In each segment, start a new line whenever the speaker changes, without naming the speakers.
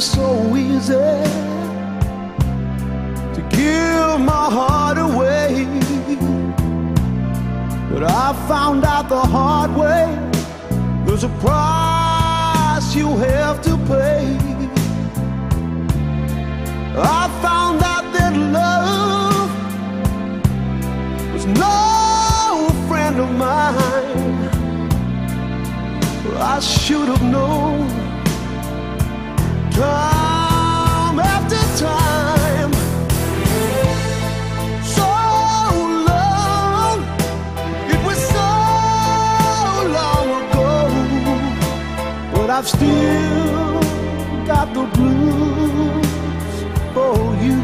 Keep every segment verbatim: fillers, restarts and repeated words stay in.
so easy to give my heart away, but I found out the hard way there's a price you have to pay. I found out that love was no friend of mine. I should have known time after time. So long, it was so long ago, but I've still got the blues for you.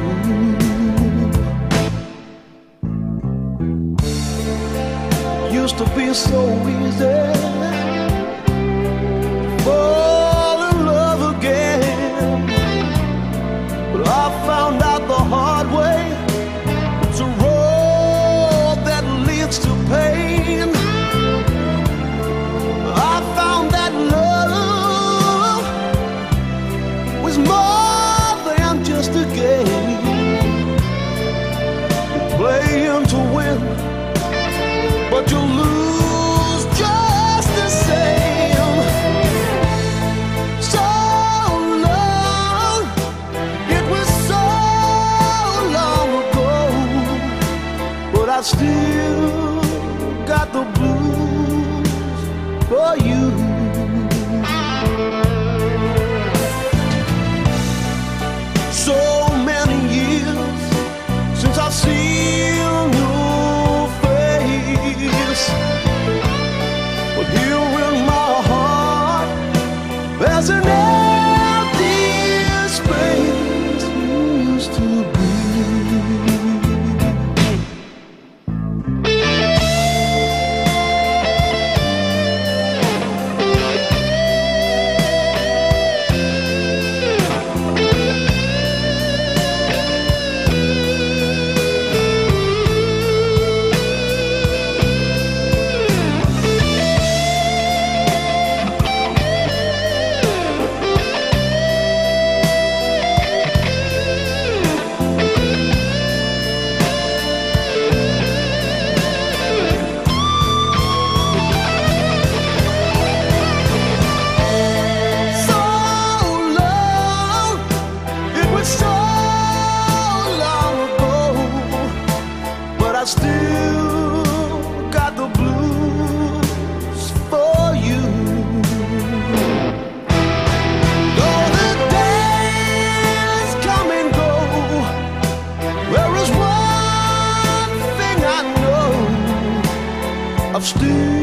Used to be so easy fall in love again, but I found out the hard way it's a road that leads to pain. I found that love was more than just a game. You play him to win, but you lose just the same. So long, it was so long ago, but I still got the blues for you. So many years since I've seen your face, but here in my heart there's an empty space you used to be. I still got the blues for you. Though the days come and go, there is one thing I know, I've still